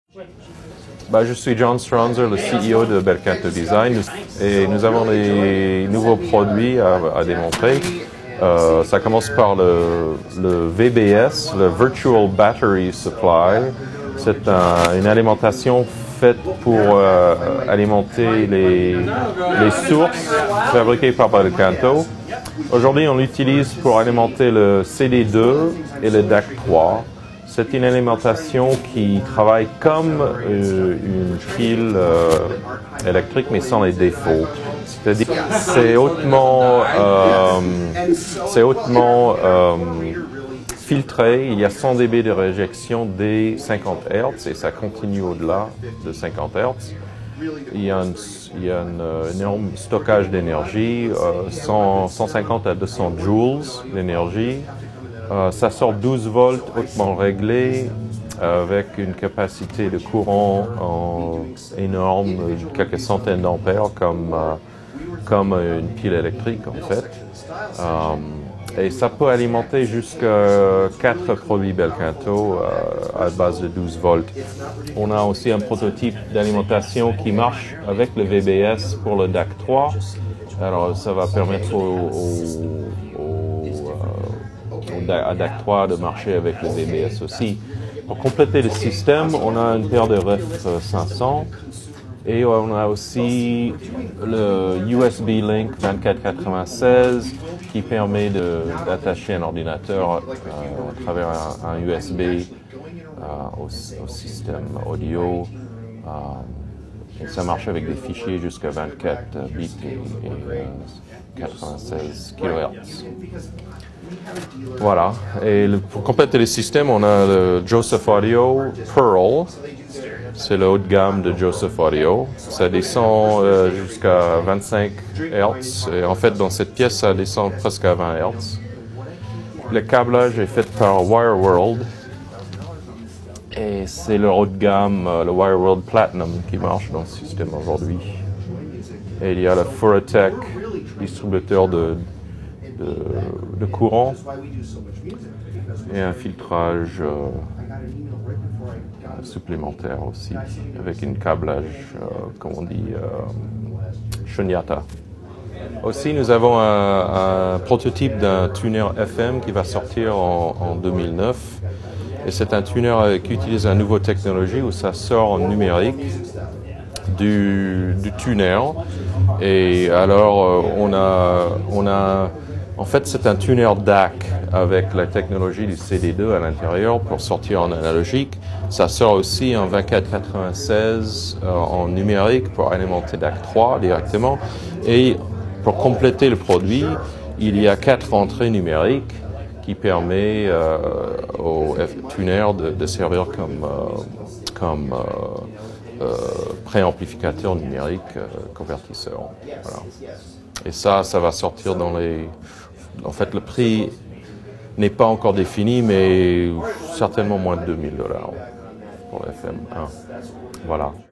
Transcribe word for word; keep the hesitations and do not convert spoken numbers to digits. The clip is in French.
Bah, je suis John Stronzer, le C E O de Bel Canto Design, et nous avons des nouveaux produits à, à démontrer. Euh, ça commence par le, le V B S, le Virtual Battery Supply. C'est un, une alimentation faite pour euh, alimenter les, les sources fabriquées par Bel Canto. Aujourd'hui, on l'utilise pour alimenter le C D deux et le D A C trois. C'est une alimentation qui travaille comme euh, une pile euh, électrique, mais sans les défauts. C'est-à-dire, c'est hautement, euh, c'est hautement euh, filtré. Il y a cent décibels de réjection dès cinquante hertz et ça continue au-delà de cinquante hertz. Il y a un, il y a un euh, énorme stockage d'énergie, euh, cent, cent cinquante à deux cents joules d'énergie. Euh, ça sort douze volts hautement réglé euh, avec une capacité de courant en, énorme, quelques centaines d'ampères comme, euh, comme une pile électrique en fait. Euh, et ça peut alimenter jusqu'à quatre produits Bel Canto euh, à base de douze volts. On a aussi un prototype d'alimentation qui marche avec le V B S pour le D A C trois. Alors ça va permettre au, au, au à D A C trois de marcher avec le V B S aussi. Pour compléter le système, on a une paire de R E F cinq cents et on a aussi le U S B Link vingt-quatre quatre-vingt-seize qui permet d'attacher un ordinateur euh, à travers un, un U S B euh, au, au système audio. Euh, et ça marche avec des fichiers jusqu'à vingt-quatre bits et, et euh, quatre-vingt-seize kilohertz. Voilà, et le, pour compléter le système, on a le Joseph Audio Pearl. C'est le haut de gamme de Joseph Audio. Ça descend euh, jusqu'à vingt-cinq hertz. Et en fait, dans cette pièce, ça descend presque à vingt hertz. Le câblage est fait par WireWorld. Et c'est le haut de gamme, euh, le WireWorld Platinum, qui marche dans le système aujourd'hui. Et il y a le Furatech, distributeur de De, de courant et un filtrage euh, supplémentaire aussi avec une câblage, euh, comme on dit, euh, Shunyata. Aussi, nous avons un, un prototype d'un tuner F M qui va sortir en, en deux mille neuf et c'est un tuner qui utilise une nouvelle technologie où ça sort en numérique du, du tuner et alors euh, on a, on a En fait, c'est un tuner D A C avec la technologie du C D deux à l'intérieur pour sortir en analogique. Ça sort aussi en vingt-quatre quatre-vingt-seize euh, en numérique pour alimenter D A C trois directement. Et pour compléter le produit, il y a quatre entrées numériques qui permet euh, au tuner de, de servir comme, euh, comme euh, euh, préamplificateur numérique euh, convertisseur. Voilà. Et ça, ça va sortir dans les... En fait, le prix n'est pas encore défini, mais certainement moins de deux mille dollars pour le F M un. Voilà.